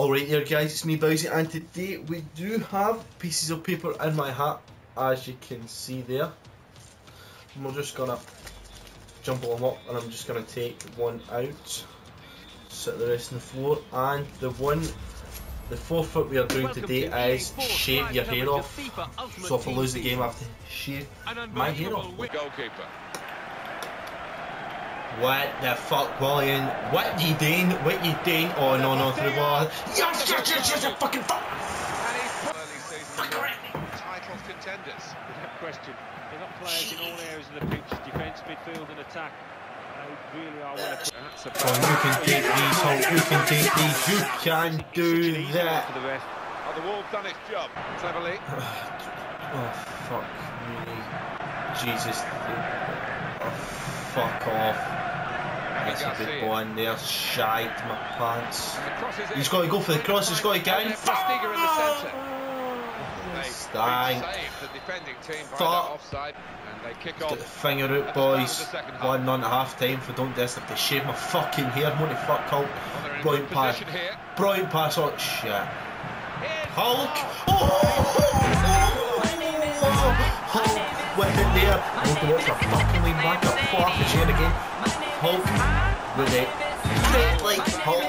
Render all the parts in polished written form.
Alright there guys, it's me Bowzy, and today we do have pieces of paper in my hat, as you can see there. And we're just gonna jumble them up, and I'm just gonna take one out, sit the rest on the floor, and the forfeit we are doing today is shave your hair off. So if I lose the game I have to shave my hair off. Goalkeeper. What the fuck, William? What you doing? What you doing? Oh no, through the ball. Yes, fucking fuck! Title contenders. Without question. They've got players in all areas of the pitch, defence, midfield and attack. They really are well equipped. You can take these, Hulk, you can take these, you can do that. For the rest. Oh, the wall's done its job. Cleverly. Oh, fuck, really? Jesus. Oh, fuck off. That's a good ball in there, shite my pants. He's got to go for the cross, he's got to get in. Stiger in the centre. Stang. Fuck. Get the finger out, boys. 1-0 at half time. If I don't do this, I have to shave my fucking hair. What the fuck, Hulk? Brilliant pass. Brilliant pass. Oh, shit. Hulk. Hulk with it there. I want to watch a fucking lean back up. Pull off the chair again. Hulk with it. Straight like Hulk.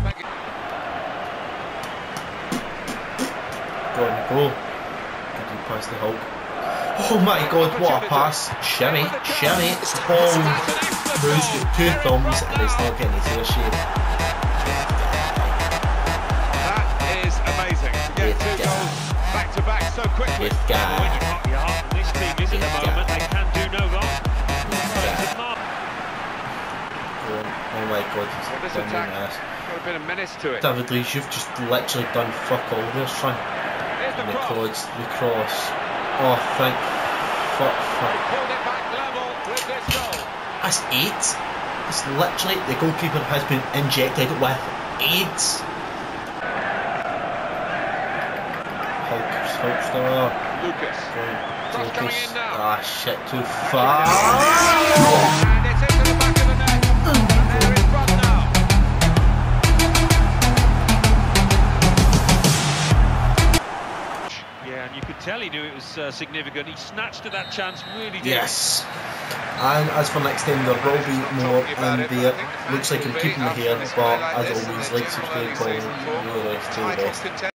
Go on, go. Good pass to Hulk. Oh my god, what a pass. Shimmy, shimmy. Oh, who's got two thumbs and he's not getting his hair shaved. That is amazing. To get two goals back to back so quickly. This team is at the moment, they can do no wrong. Oh my god, he's this done attack this. got a bit of menace to it. David Luiz, you've just literally done fuck all there, son. And the cross. Oh, thank fuck. Pulled it back level with this goal. That's AIDS. It's literally, the goalkeeper has been injected with AIDS. Hulkster. Lucas. Coming in now. Ah, shit, too far. And it's into the back of the net. And they're in front now. Yeah, and you could tell he knew it was significant. He snatched at that chance, really did. Yes. And as for next time, there will be more in there. Looks like I'm keeping my hair, but as always, like, subscribe, comment, do the rest.